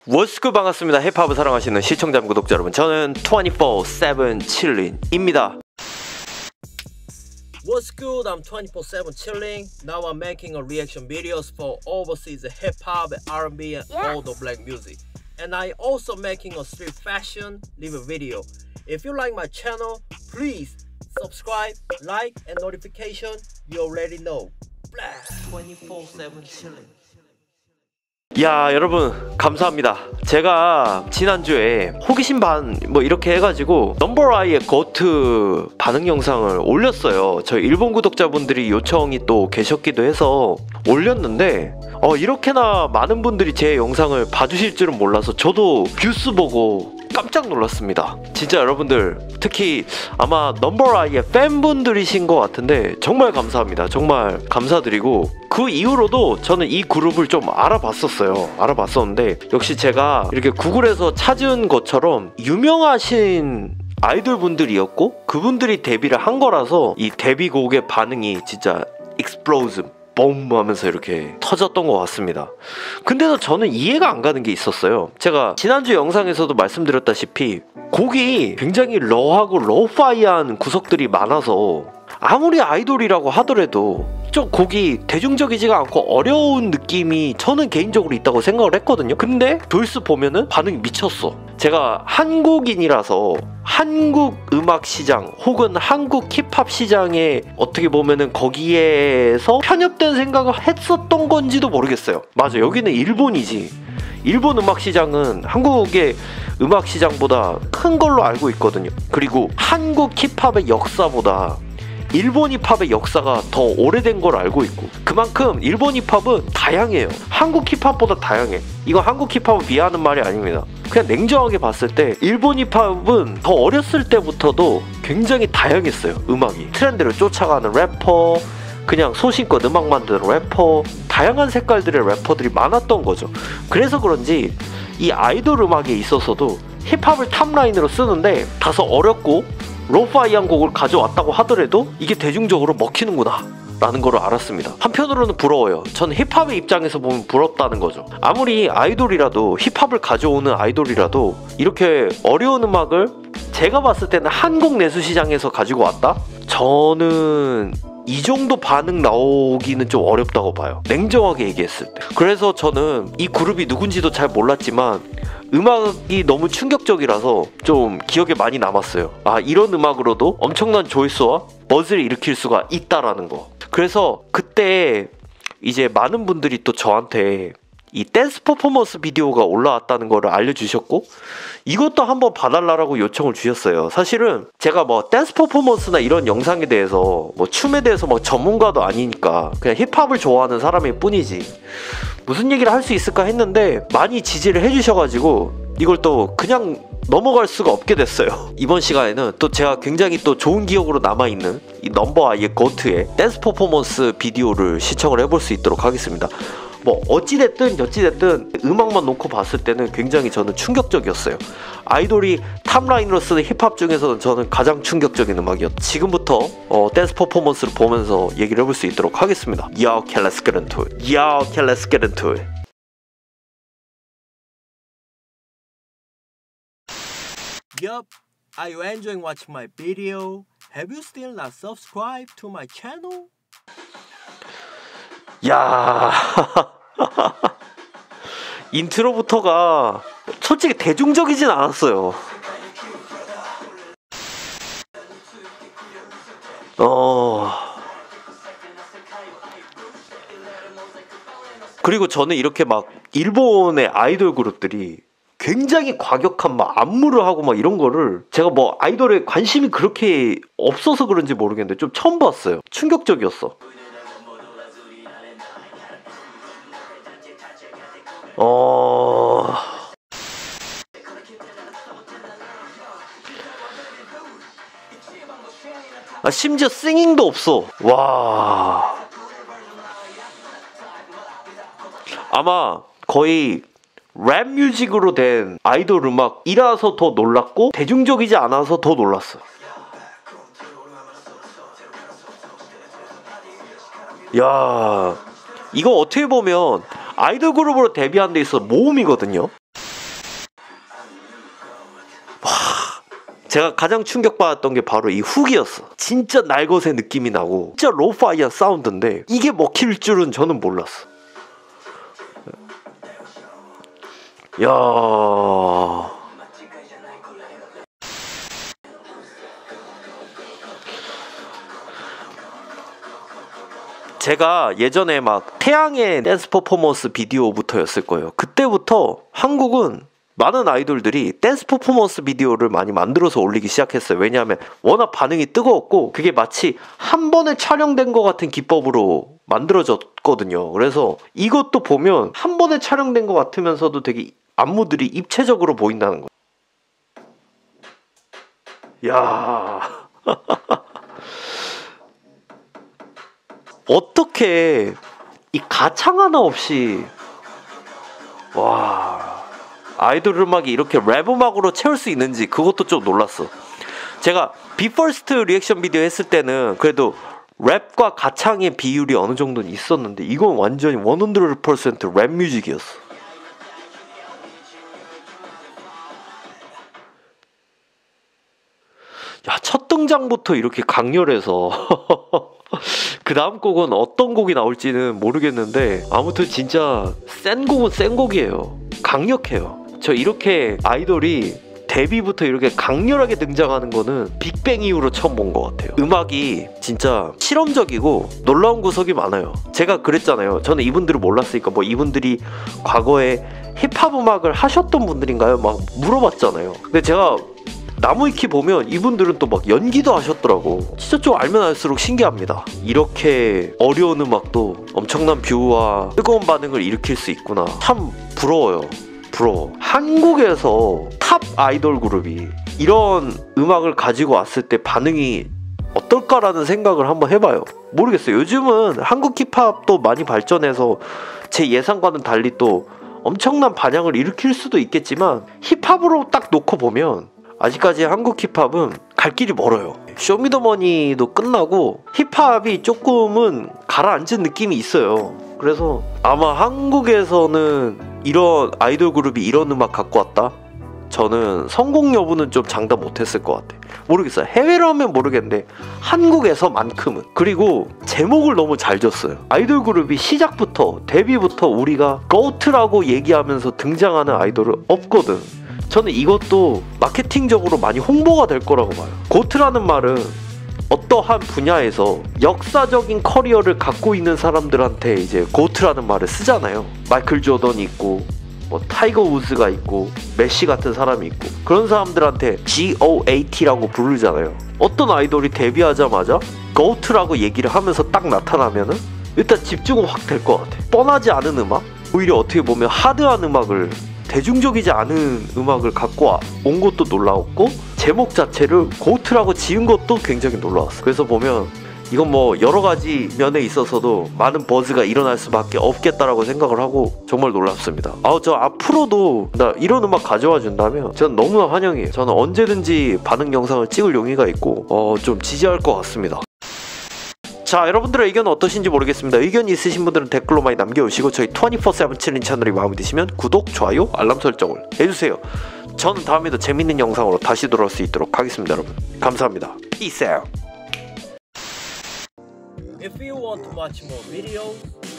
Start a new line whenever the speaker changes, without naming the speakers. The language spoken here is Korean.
What's good, 반갑습니다. 힙합을 사랑하시는 시청자 구독자 여러분, 저는 24/7 chilling입니다.
What's good? I'm 24/7 chilling. Now I'm making a reaction videos for overseas hip hop, R&B, and all the black music. And I also making a street fashion review video. If you like my channel, please subscribe, like, and notification. You already know. 24/7 chilling.
야, 여러분 감사합니다. 제가 지난주에 호기심 반 이렇게 해가지고 넘버아이의 고트 반응 영상을 올렸어요. 저희 일본 구독자분들이 요청이 또 계셨기도 해서 올렸는데 이렇게나 많은 분들이 제 영상을 봐주실 줄은 몰라서 저도 뷰스 보고 깜짝 놀랐습니다. 진짜 여러분들, 특히 아마 넘버아이의 팬분들이신 것 같은데 정말 감사합니다. 정말 감사드리고, 그 이후로도 저는 이 그룹을 좀 알아봤었는데 역시 제가 이렇게 구글에서 찾은 것처럼 유명하신 아이돌 분들이었고 그분들이 데뷔를 한 거라서 이 데뷔곡의 반응이 진짜 익스플로즈 봄 하면서 이렇게 터졌던 것 같습니다. 근데도 저는 이해가 안 가는 게 있었어요. 제가 지난주 영상에서도 말씀드렸다시피 곡이 굉장히 러하고 러파이한 구석들이 많아서 아무리 아이돌이라고 하더라도 좀 곡이 대중적이지가 않고 어려운 느낌이 저는 개인적으로 있다고 생각을 했거든요. 근데 조회수 보면은 반응이 미쳤어. 제가 한국인이라서 한국 음악 시장 혹은 한국 힙합 시장에 어떻게 보면은 거기에서 편협된 생각을 했었던 건지도 모르겠어요. 맞아, 여기는 일본이지. 일본 음악 시장은 한국의 음악 시장보다 큰 걸로 알고 있거든요. 그리고 한국 힙합의 역사보다 일본 힙합의 역사가 더 오래된 걸 알고 있고, 그만큼 일본 힙합은 다양해요. 한국 힙합보다 다양해. 이거 한국 힙합을 비하하는 말이 아닙니다. 그냥 냉정하게 봤을 때 일본 힙합은 더 어렸을 때부터도 굉장히 다양했어요. 음악이 트렌드를 쫓아가는 래퍼, 그냥 소신껏 음악 만드는 래퍼, 다양한 색깔들의 래퍼들이 많았던 거죠. 그래서 그런지 이 아이돌 음악에 있어서도 힙합을 탑라인으로 쓰는데 다소 어렵고 로파이한 곡을 가져왔다고 하더라도 이게 대중적으로 먹히는구나 라는 걸 알았습니다. 한편으로는 부러워요. 전 힙합의 입장에서 보면 부럽다는 거죠. 아무리 아이돌이라도, 힙합을 가져오는 아이돌이라도 이렇게 어려운 음악을 제가 봤을 때는 한국 내수 시장에서 가지고 왔다? 저는 이 정도 반응 나오기는 좀 어렵다고 봐요. 냉정하게 얘기했을 때. 그래서 저는 이 그룹이 누군지도 잘 몰랐지만 음악이 너무 충격적이라서 좀 기억에 많이 남았어요. 아, 이런 음악으로도 엄청난 조회수와 버즈를 일으킬 수가 있다라는 거. 그래서 그때 이제 많은 분들이 또 저한테 이 댄스 퍼포먼스 비디오가 올라왔다는 거를 알려주셨고, 이것도 한번 봐달라고 요청을 주셨어요. 사실은 제가 댄스 퍼포먼스나 이런 영상에 대해서 춤에 대해서 전문가도 아니니까 그냥 힙합을 좋아하는 사람일 뿐이지 무슨 얘기를 할 수 있을까 했는데 많이 지지를 해주셔가지고 이걸 또 그냥 넘어갈 수가 없게 됐어요. 이번 시간에는 또 제가 굉장히 또 좋은 기억으로 남아있는 이 넘버아이의 고트의 댄스 퍼포먼스 비디오를 시청을 해볼 수 있도록 하겠습니다. 어찌됐든 저찌됐든 음악만 놓고 봤을 때는 굉장히 저는 충격적이었어요. 아이돌이 탑라인으로 쓰는 힙합 중에서는 저는 가장 충격적인 음악이었죠. 지금부터 댄스 퍼포먼스를 보면서 얘기를 해볼 수 있도록 하겠습니다. Yo, okay, let's get into it. Yo, okay, let's get into it.
Yup, are you enjoying watching my video? Have you still not subscribed to my channel?
야, 인트로부터가 솔직히 대중적이진 않았어요. 그리고 저는 이렇게 일본의 아이돌 그룹들이 굉장히 과격한 안무를 하고 이런 거를 제가 아이돌에 관심이 그렇게 없어서 그런지 모르겠는데 좀 처음 봤어요. 충격적이었어. 심지어 싱잉도 없어. 와, 아마 거의 랩 뮤직으로 된 아이돌 음악이라서 더 놀랐고 대중적이지 않아서 더 놀랐어. 야, 이거 어떻게 보면 아이돌 그룹으로 데뷔한 데 있어 모험이거든요. 제가 가장 충격받았던 게 바로 이 훅이었어. 진짜 날것의 느낌이 나고 진짜 로파이한 사운드인데 이게 먹힐 줄은 저는 몰랐어. 야, 제가 예전에 막 태양의 댄스 퍼포먼스 비디오부터였을 거예요. 그때부터 한국은 많은 아이돌들이 댄스 퍼포먼스 비디오를 많이 만들어서 올리기 시작했어요. 왜냐하면 워낙 반응이 뜨거웠고 그게 마치 한 번에 촬영된 것 같은 기법으로 만들어졌거든요. 그래서 이것도 보면 한 번에 촬영된 것 같으면서도 되게 안무들이 입체적으로 보인다는 거. 야. 어떻게 이 가창 하나 없이 와 아이돌 음악이 이렇게 랩 음악으로 채울 수 있는지 그것도 좀 놀랐어. 제가 비퍼스트 리액션 비디오 했을 때는 그래도 랩과 가창의 비율이 어느 정도는 있었는데 이건 완전히 100% 랩 뮤직이었어. 야, 첫 등장부터 이렇게 강렬해서 그 다음 곡은 어떤 곡이 나올지는 모르겠는데 아무튼 진짜 센 곡은 센 곡이에요. 강력해요. 저 이렇게 아이돌이 데뷔부터 이렇게 강렬하게 등장하는 거는 빅뱅 이후로 처음 본 것 같아요. 음악이 진짜 실험적이고 놀라운 구석이 많아요. 제가 그랬잖아요. 저는 이분들을 몰랐으니까 뭐 이분들이 과거에 힙합 음악을 하셨던 분들인가요? 막 물어봤잖아요. 근데 제가 나무위키 보면 이분들은 또 막 연기도 하셨더라고. 진짜 좀 알면 알수록 신기합니다. 이렇게 어려운 음악도 엄청난 뷰와 뜨거운 반응을 일으킬 수 있구나. 참 부러워요. 부러워. 한국에서 탑 아이돌 그룹이 이런 음악을 가지고 왔을 때 반응이 어떨까라는 생각을 한번 해봐요. 모르겠어요. 요즘은 한국 힙합도 많이 발전해서 제 예상과는 달리 또 엄청난 반향을 일으킬 수도 있겠지만 힙합으로 딱 놓고 보면 아직까지 한국 힙합은 갈 길이 멀어요. 쇼미더머니도 끝나고 힙합이 조금은 가라앉은 느낌이 있어요. 그래서 아마 한국에서는 이런 아이돌 그룹이 이런 음악 갖고 왔다? 저는 성공 여부는 좀 장담 못했을 것 같아. 모르겠어요. 해외로 하면 모르겠는데 한국에서만큼은. 그리고 제목을 너무 잘 줬어요. 아이돌 그룹이 시작부터 데뷔부터 우리가 GOAT라고 얘기하면서 등장하는 아이돌은 없거든. 저는 이것도 마케팅적으로 많이 홍보가 될 거라고 봐요. 고트라는 말은 어떠한 분야에서 역사적인 커리어를 갖고 있는 사람들한테 이제 고트라는 말을 쓰잖아요. 마이클 조던이 있고 뭐 타이거 우즈가 있고 메시 같은 사람이 있고 그런 사람들한테 GOAT라고 부르잖아요. 어떤 아이돌이 데뷔하자마자 고트라고 얘기를 하면서 딱 나타나면은 일단 집중은 확 될 것 같아. 뻔하지 않은 음악? 오히려 어떻게 보면 하드한 음악을 대중적이지 않은 음악을 갖고 온 것도 놀라웠고 제목 자체를 고트라고 지은 것도 굉장히 놀라웠어. 그래서 보면 이건 뭐 여러 가지 면에 있어서도 많은 버즈가 일어날 수밖에 없겠다라고 생각을 하고 정말 놀랍습니다. 저 앞으로도 나 이런 음악 가져와 준다면 저는 너무나 환영해요. 저는 언제든지 반응 영상을 찍을 용의가 있고 좀 지지할 것 같습니다. 자, 여러분들의 의견은 어떠신지 모르겠습니다. 의견이 있으신 분들은 댓글로 많이 남겨주시고 저희 24/7 챌린지 채널이 마음에 드시면 구독, 좋아요, 알람 설정을 해주세요. 저는 다음에도 재밌는 영상으로 다시 돌아올 수 있도록 하겠습니다. 여러분 감사합니다. Peace out.
If you want to watch more videos,